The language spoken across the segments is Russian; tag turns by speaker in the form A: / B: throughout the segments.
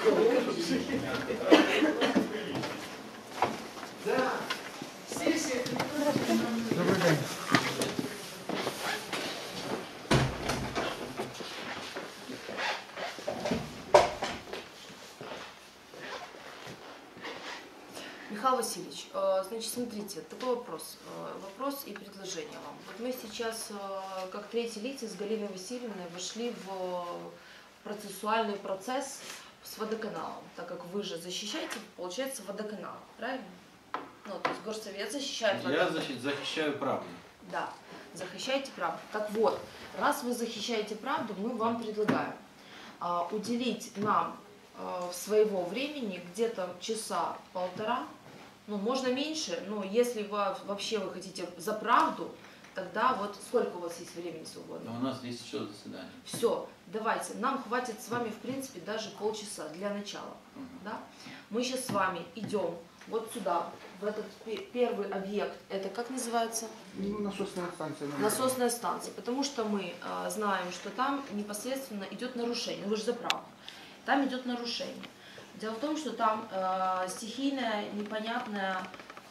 A: Да. Сессия.
B: Добрий день.
C: Михаил Васильевич, значит, смотрите, такой вопрос и предложение вам. Вот мы сейчас, как третьи лица с Галиной Васильевной, вошли в процессуальный процесс с водоканалом, так как вы же защищаете, получается, водоканал, правильно? Ну, то есть горсовет защищает водоканал.
D: Я защищаю правду.
C: Да, защищаете правду. Так вот, раз вы защищаете правду, мы вам предлагаем уделить нам своего времени где-то часа полтора, ну, можно меньше, но если вообще вы хотите за правду, тогда вот сколько у вас есть времени свободно?
D: Но у нас есть еще заседание.
C: Все, давайте, нам хватит с вами, в принципе, даже полчаса для начала. Да? Мы сейчас с вами идем вот сюда, в этот первый объект, это как называется?
B: Ну, насосная станция.
C: Насосная станция, потому что мы знаем, что там непосредственно идет нарушение, вы же за правду. Там идет нарушение. Дело в том, что там стихийная, непонятная,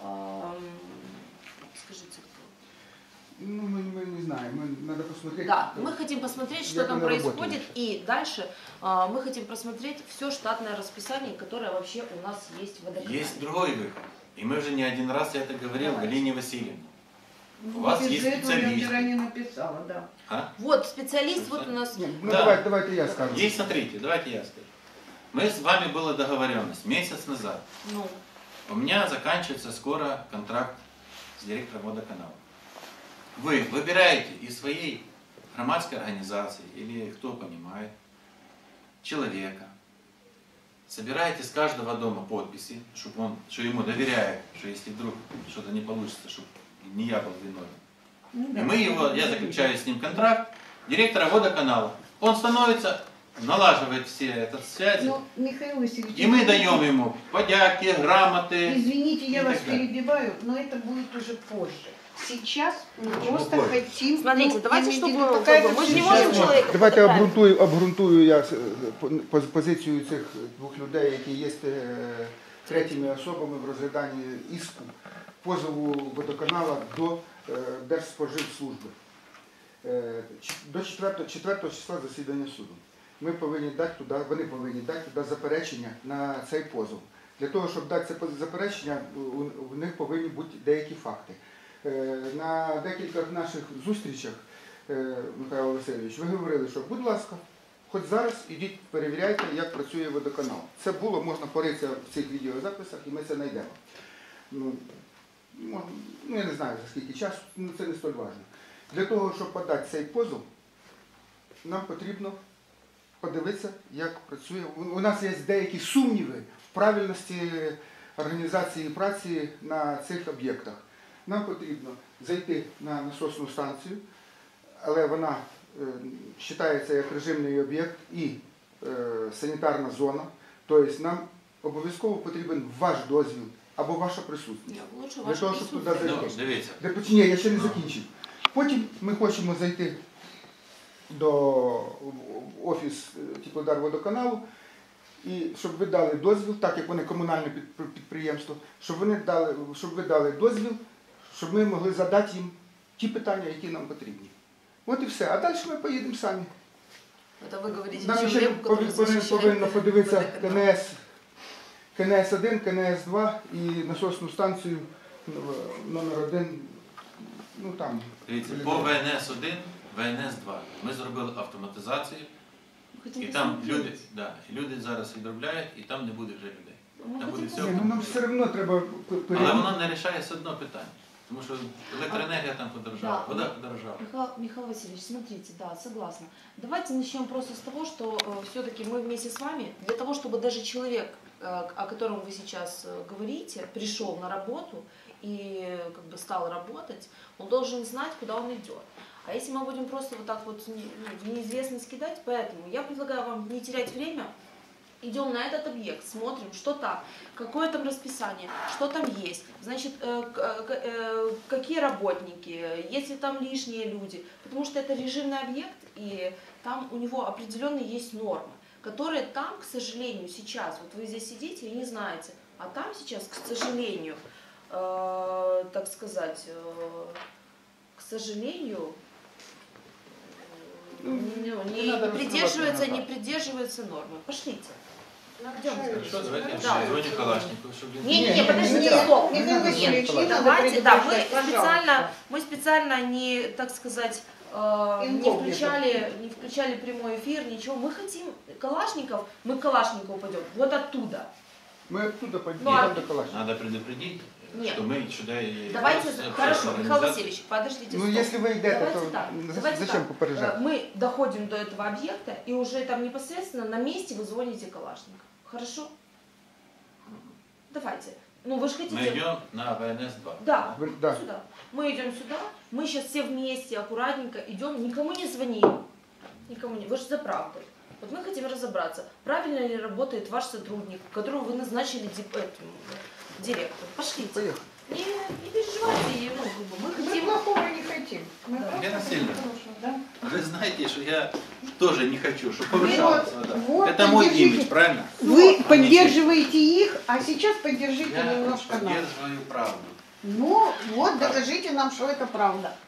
C: скажите, кто?
B: Ну, мы не знаем, надо посмотреть.
C: Да, мы хотим посмотреть, что там происходит, и дальше мы хотим просмотреть все штатное расписание, которое вообще у нас есть в водоканале.
D: Есть другой выход. И мы уже не один раз я это говорил Галине Васильевне. У вас есть специалист.
A: Я вчера не написала, да.
D: А?
C: Вот, специалист вот у нас.
B: Ну,
D: Да.
B: давайте я скажу.
D: Есть, смотрите, давайте я скажу. Мы с вами была договоренность месяц назад.
C: Ну.
D: У меня заканчивается скоро контракт с директором водоканала. Вы выбираете из своей громадской организации, или кто понимает, человека, собираете с каждого дома подписи, чтобы он, что ему доверяет, что если вдруг что-то не получится, чтобы не я был виновен. И я заключаю с ним контракт, директора водоканала. Он становится, налаживает все этот связи.
A: Ну, Михаил Васильевич,
D: И мы даем ему подяки, грамоты.
A: извините, я
D: и
A: вас
D: так далее.
A: перебиваю, но это будет уже позже. Сейчас мы просто
D: позже?
A: хотим...
C: Смотрите, давайте,
A: имейте в
C: чтобы
A: виду, какая-то
C: мы же не
A: сейчас
C: можем человека.
B: Давайте
C: правильно.
B: обґрунтую я позицію цих двох людей, які є третіми особами в розгляданні іску, позову водоканала до Держспоживслужби. До 4 числа засідання суду. Вони повинні дати туди заперечення на цей позов. Для того, щоб дати це заперечення, у них повинні бути деякі факти. На декількох наших зустрічах, Михайло Васильович, ви говорили, що, будь ласка, хоч зараз ідіть, перевіряйте, як працює водоканал. Це було, можна поритися в цих відеозаписах, і ми це знайдемо. Ну, я не знаю, за скільки часу, це не столь важливо. Для того, щоб подати цей позов, нам потрібно подивитися, як працює. У нас є деякі сумніви в правильності організації праці на цих об'єктах. Нам потрібно зайти на насосну станцію, але вона вважається як режимний об'єкт і санітарна зона. Тобто нам обов'язково потрібен ваш дозвіл або ваша присутність. Для того, щоб туди зайти.
D: Дивіться.
B: Ні, я ще не закінчив. Потім ми хочемо зайти до офіс Теплодарводоканалу, і щоб ви дали дозвіл, так як вони комунальне підприємство, щоб ви дали дозвіл, щоб ми могли задати їм ті питання, які нам потрібні. От і все. А далі ми поїдемо самі.
C: Это вы говорите
B: Нам ще
C: человеку, который защищает
B: повинно подивитися
C: водоканал.
B: КНС-1, КНС-2 і насосну станцію номер 1, ну там.
D: Дивіться, по ВНС-1, ВНС-2 ми зробили автоматизацію, і там люди зараз відробляють, і там не буде вже людей. Там буде все.
B: Нам все одно треба
D: Але воно не рішає все одно питання. Потому что электроэнергия там подорожала,
C: Да.
D: вода подорожала.
C: Михаил Васильевич, смотрите, да, согласна. Давайте начнем просто с того, что все-таки мы вместе с вами, для того, чтобы даже человек, о котором вы сейчас говорите, пришел на работу и как бы стал работать, он должен знать, куда он идет. А если мы будем просто вот так вот в неизвестность кидать, поэтому я предлагаю вам не терять время. Идем на этот объект, смотрим, что там, какое там расписание, что там есть, значит, какие работники, есть ли там лишние люди, потому что это режимный объект, и там у него определенные есть нормы, которые там, к сожалению, сейчас, вот вы здесь сидите и не знаете, а там сейчас, к сожалению, так сказать, к сожалению, не придерживаются нормы. Пошлите.
D: Хорошо, давайте
C: Да.
D: звоню Калашникову, чтобы...
C: Не, подождите, стоп.
A: Михаил Васильевич, не надо
C: Давайте, да,
A: предупреждать,
C: мы специально не, так сказать, не включали прямой эфир, ничего. Мы хотим Калашников, мы к Калашникову пойдем, вот оттуда.
B: Мы оттуда пойдем
C: Ну, а-
B: до Калашникова.
D: Надо предупредить,
C: Нет.
D: что мы сюда и...
C: Давайте,
D: общественная
C: хорошо, Михаил
D: организация.
C: Васильевич, подождите,
B: Ну,
C: стоп.
B: если вы идете,
C: Давайте
B: то
C: так, давайте
B: зачем
C: так.
B: попереджать?
C: Мы доходим до этого объекта, и уже там непосредственно на месте вы звоните Калашников. Хорошо? Давайте. Ну, вы же хотите...
D: Мы идем на ВНС-2.
C: Да,
B: Да.
C: сюда. Мы идем сюда, мы сейчас все вместе, аккуратненько идем, никому не звоним. Никому не... Вы же за правду. Вот мы хотим разобраться, правильно ли работает ваш сотрудник, которого вы назначили директором. Пошлите.
B: Поехали.
C: Не переживайте, ну, мы
A: Мы
C: хотим...
A: плохого не хотим. Мы
D: Елена
A: просто
D: Васильевна.
A: хорошего, да?
D: Вы знаете, что я тоже не хочу, чтобы
A: Вот,
D: повышалась вода.
A: вот,
D: Это мой
A: поддержите.
D: имидж, правильно?
A: Вы поддерживаете их, а сейчас поддержите
D: Я
A: немножко нас.
D: поддерживаю правду.
A: Ну, вот, докажите нам, что это правда.